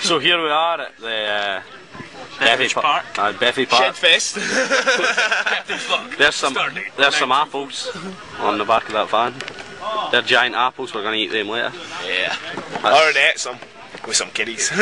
So here we are at the Beveridge Park. Beveridge Park. Shedfest. There's some apples on the back of that van. They're giant apples, we're going to eat them later. Yeah. I already ate some with some kiddies.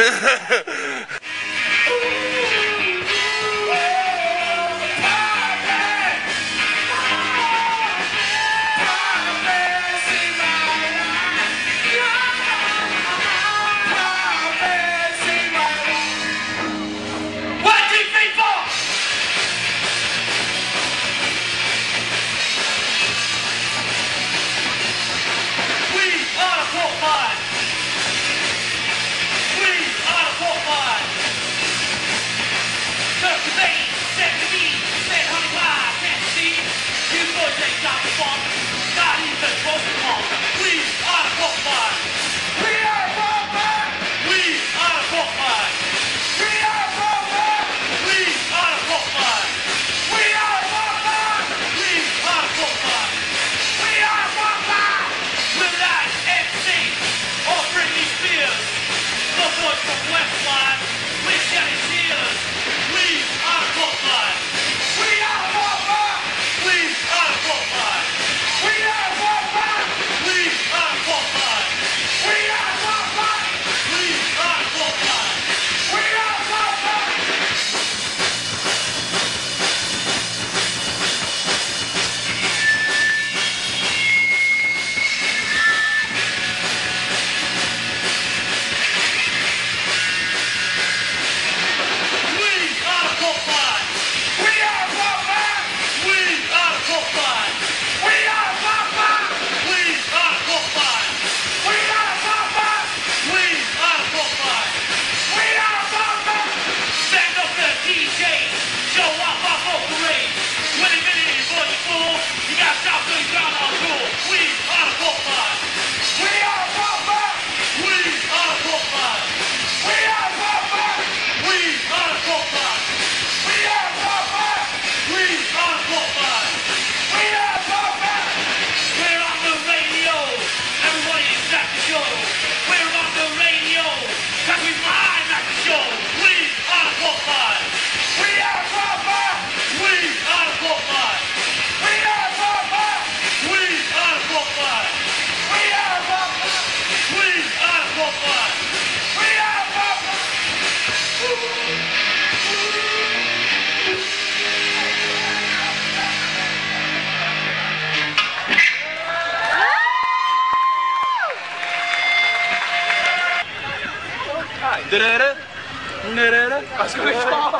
Let's go,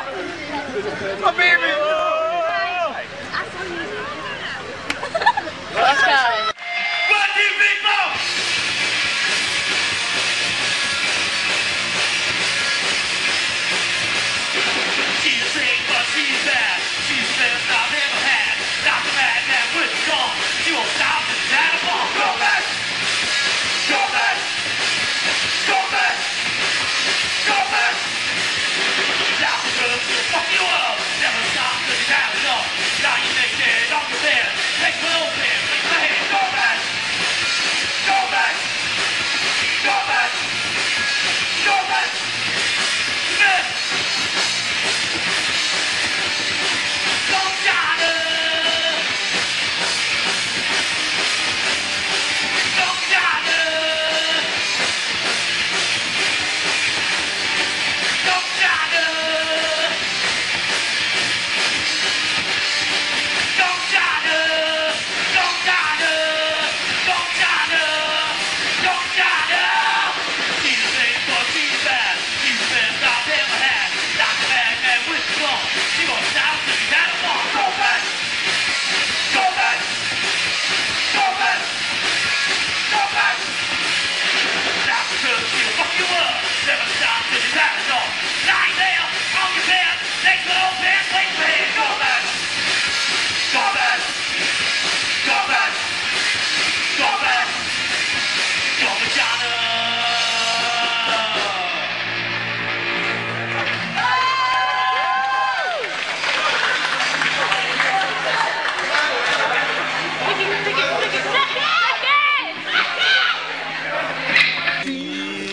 my baby! Let's go. She's a thing, but she's bad. She's the best I've ever had. Not the madman with the gun. She won't stop till she's had a ball. Go back! Go back! Go back! Go back! Stop the drugs, she'll fuck you up. Never stop till she's had enough. Now you make dead off your bed. Take my old pen, take my head. Go back! Go back! Go back! Go back! Back!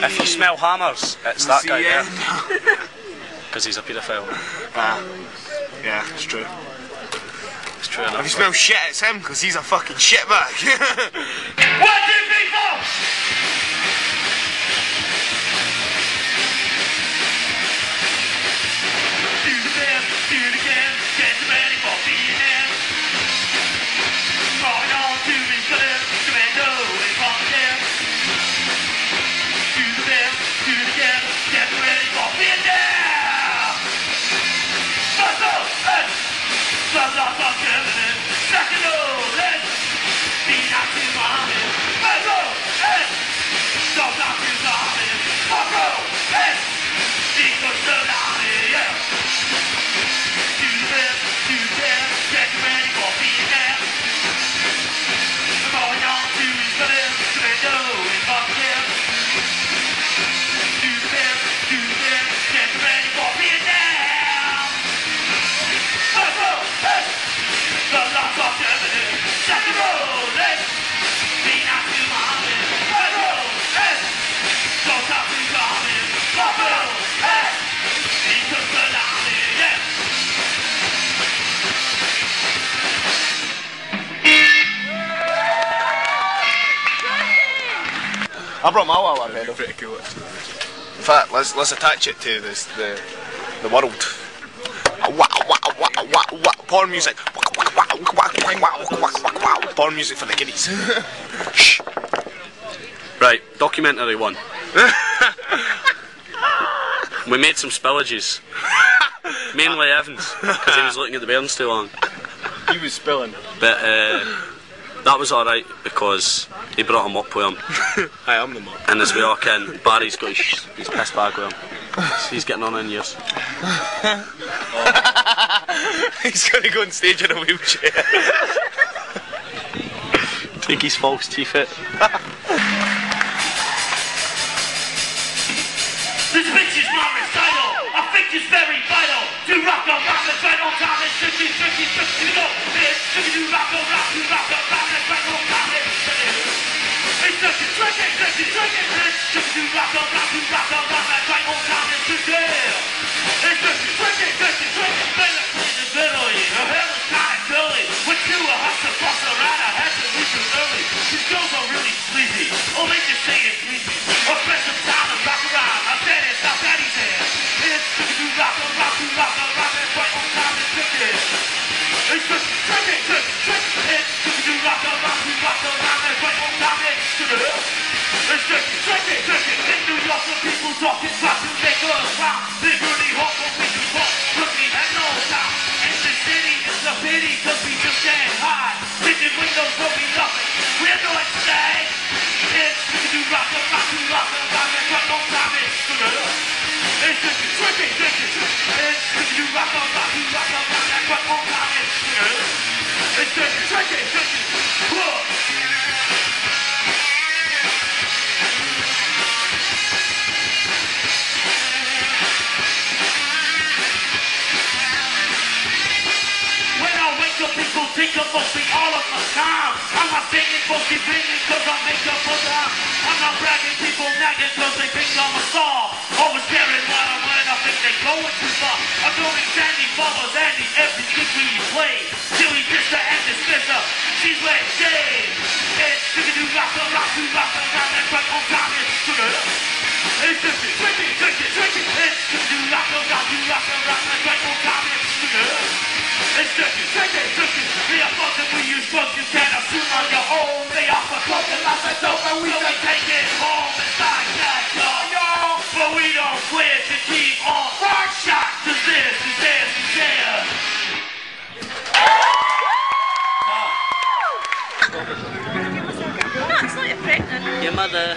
If you smell hammers, it's that guy there. Because he's a paedophile. Yeah, it's true. It's true enough. If you smell shit, it's him, because he's a fucking shitbag. 1, 2, 3, 4! Do the best, do it again, get ready for being in. Falling on to me, flip, commando, and pump again. Do the best, do it again, get ready for being there. Muscle, Sloth on German, second let's be not too Mohammed. Muscle, Sloth on too Mohammed. Muscle, equal to Mohammed, yeah. Do the best, get ready for being there. Falling on to his flip, commando, and pump again. Do the best, get ready for being there. Muscle, Sloth on German, second let's be not too Mohammed. Muscle, Sloth on too Mohammed. Muscle, equal to Mohammed, yeah. I brought my Wawa pedal. Pretty cool. In fact, let's attach it to the world. Porn music. Porn music for the kiddies. Shh. Right, documentary one. We made some spillages. Mainly Evans, because he was looking at the bairns too long. He was spilling. But that was alright because he brought him up with him. I am the mum. And as we walk in, Barry's got his piss bag with him. He's getting on in years. He's going to go on stage in a wheelchair. Take his false teeth out. This bitch is my recital. I think it's very vital to rock and right on time and tricky, to go. Bitch, to rock and right on time and it's tricky, bitch, to rock and right on time and tricky. It's tricky, Billy, her hair was kinda curly. Went to a hustler, fuss around, I had to leave too early. These girls are really sleazy, oh they just say it's sleazy. I'll spend some time and rock around, I said it's not that easy. It's tricky to rock and right on time and tricky. It's tricky, it's tricky to rock and right on time and tricky. It's tricky, in New York when people talking about to make us round. They really hope when we can walk, quickly and no time. In the city, it's a pity, cause we just can't hide. Tinted windows will be nothing, we're going to stay. It's tricky to rock and right on time and tricky. It's tricky, it's tricky to rock and right on time and tricky. It's tricky, whoa. People think of mostly all of my time. I'm not singing, mostly bringing cause I make up for them. I'm not bragging, people nagging cause they think I'm a star. Always caring what I want, I think they're going too far. I'm doing Sandy, Bubba's Andy, every gig we play. Silly Mister and this Mister, she's wet Dave. It's tricky to rock and right on time, it's tricky. It's tricky, it's tricky to rock and right on time, it's tricky. It's tricky, we are fucking, we use drugs, you can't assume on your own. They offer coke and lots of dope and we don't take it home. It's like that, y'all, but we don't quit to keep on. One shot, cause this is theirs, is theirs. It's like you're pregnant. Your mother.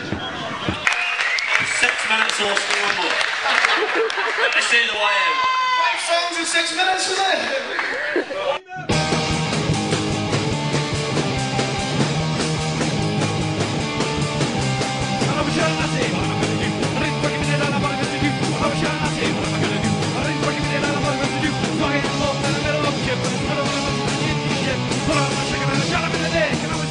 6 minutes or more. Let me see the way in. 5 songs in 6 minutes, is it?